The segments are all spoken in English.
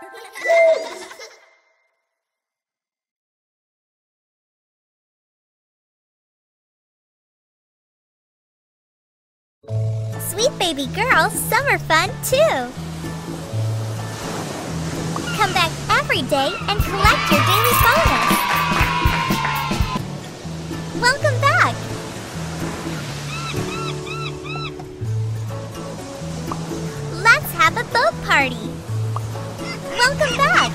Sweet baby girl, summer fun too! Come back every day and collect your daily bonus! Welcome back! Let's have a boat party! Welcome back!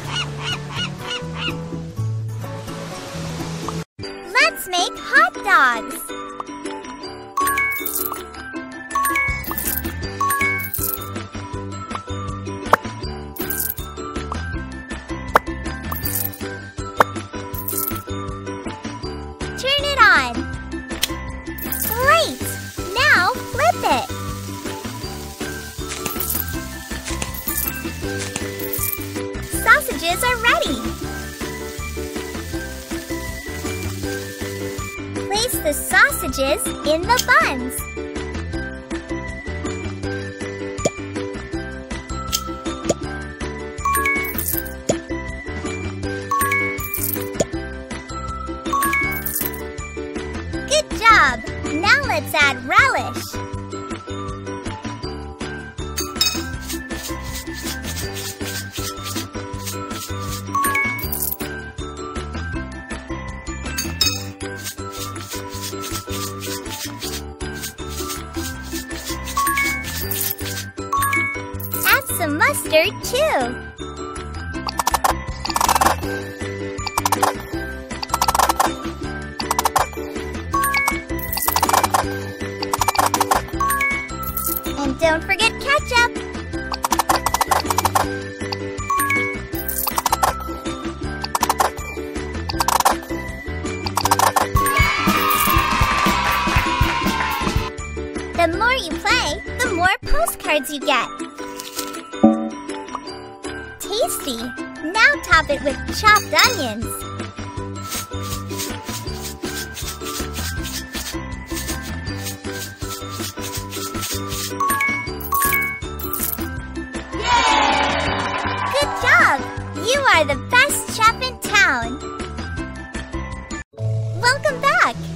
Let's make hot dogs! Turn it on! Great! Now flip it! Sausages are ready! Place the sausages in the buns. Good job! Now let's add relish. Add some mustard too. And don't forget ketchup! The more you play, the more postcards you get. Tasty! Now top it with chopped onions. Good job! You are the best chef in town! Welcome back!